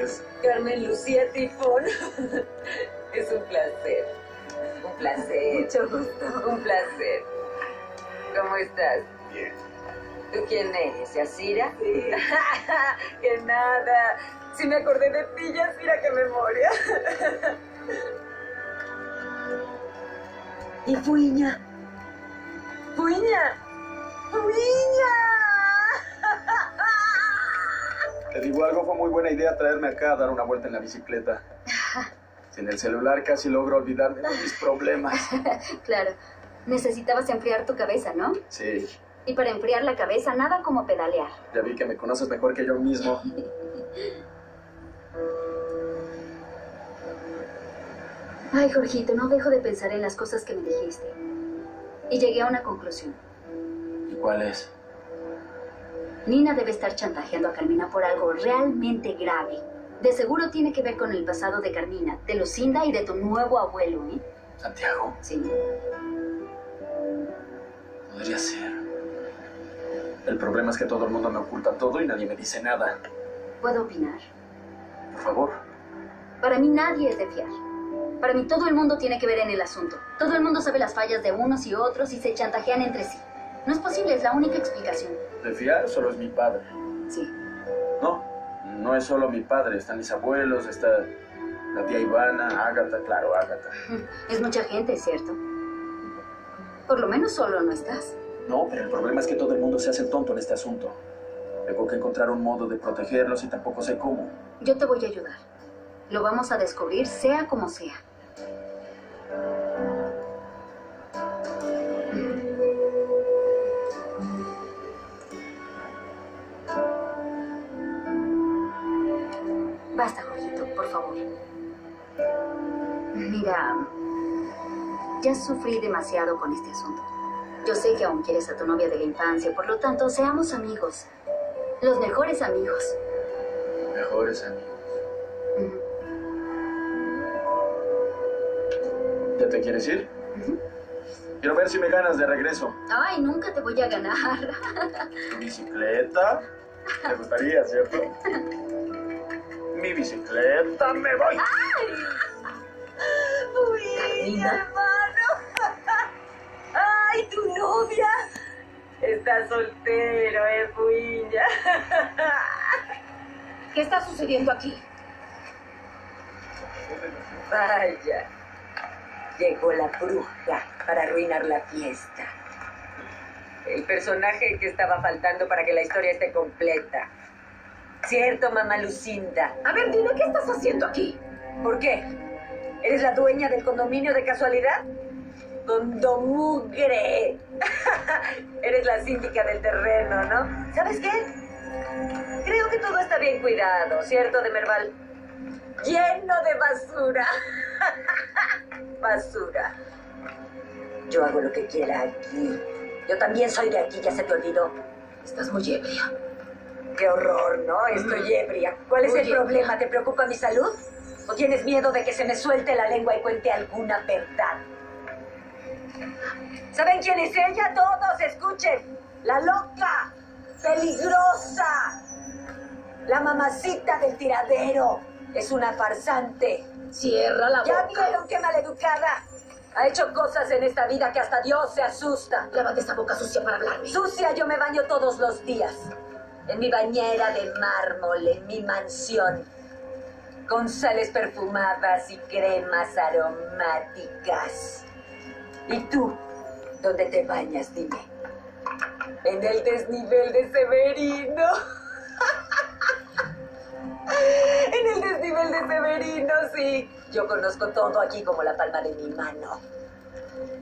es? Carmen Lucía Tifón. Es un placer. Un placer. Mucho gusto. Un placer. ¿Cómo estás? Bien. ¿Tú quién eres? ¿Yasira? Sí. Que nada. Si me acordé de ti, Yasira, qué memoria. ¿Y Fuiña? ¡Fuiña! Te digo algo, fue muy buena idea traerme acá a dar una vuelta en la bicicleta. Sin el celular casi logro olvidarme de mis problemas. Claro. Necesitabas enfriar tu cabeza, ¿no? Sí, Y para enfriar la cabeza, nada como pedalear. ya vi que me conoces mejor que yo mismo. Ay, Jorgito, no dejo de pensar en las cosas que me dijiste. Y llegué a una conclusión. ¿Y cuál es? Nina debe estar chantajeando a Carmina por algo realmente grave. De seguro tiene que ver con el pasado de Carmina, de Lucinda y de tu nuevo abuelo, ¿eh? ¿Santiago? Sí. Podría ser. El problema es que todo el mundo me oculta todo y nadie me dice nada. ¿Puedo opinar? Por favor. Para mí nadie es de fiar. Para mí todo el mundo tiene que ver en el asunto. Todo el mundo sabe las fallas de unos y otros y se chantajean entre sí. No es posible, es la única explicación. De fiar solo es mi padre. Sí. No es solo mi padre. Están mis abuelos, está la tía Ivana, Ágata, claro, Ágata. Es mucha gente, ¿cierto? Por lo menos solo no estás. No, pero el problema es que todo el mundo se hace el tonto en este asunto. Tengo que encontrar un modo de protegerlos y tampoco sé cómo. Yo te voy a ayudar. Lo vamos a descubrir sea como sea. Basta, Jorgito, por favor. Mira, ya sufrí demasiado con este asunto. Yo sé que aún quieres a tu novia de la infancia, por lo tanto, seamos amigos. Los mejores amigos. Mejores amigos. Ujú. ¿Ya te quieres ir? Ujú. Quiero ver si me ganas de regreso. Ay, nunca te voy a ganar. ¿Tu bicicleta? ¿Te gustaría, cierto? Mi bicicleta, me voy. ¡Fuiña, hermano! ¡Ay, tu novia! Está soltero, Fuiña. ¿Qué está sucediendo aquí? Vaya. Llegó la bruja para arruinar la fiesta. El personaje que estaba faltando para que la historia esté completa. ¿Cierto, mamá Lucinda? A ver, dime, ¿qué estás haciendo aquí? ¿Por qué? ¿Eres la dueña del condominio de casualidad? ¡Condomugre! Eres la síndica del terreno, ¿no? ¿Sabes qué? Creo que todo está bien cuidado, ¿cierto, Demerval? Lleno de basura. Basura. Yo hago lo que quiera aquí. Yo también soy de aquí, ¿ya se te olvidó? Estás muy ebria. ¡Qué horror!, ¿no? Estoy ebria. ¿Cuál es el Oye. problema? ¿Te preocupa mi salud? ¿O tienes miedo de que se me suelte la lengua y cuente alguna verdad? ¿Saben quién es ella? Todos, escuchen. La loca, peligrosa, la mamacita del tiradero. Es una farsante. Cierra la ¿Ya boca. vieron qué maleducada? Ha hecho cosas en esta vida que hasta Dios se asusta. Lávate esa boca sucia para hablarme. Sucia, yo me baño todos los días. En mi bañera de mármol, en mi mansión. Con sales perfumadas y cremas aromáticas. ¿Y tú? ¿Dónde te bañas? Dime. En el desnivel de Severino. En el desnivel de Severino, sí. Yo conozco todo aquí como la palma de mi mano.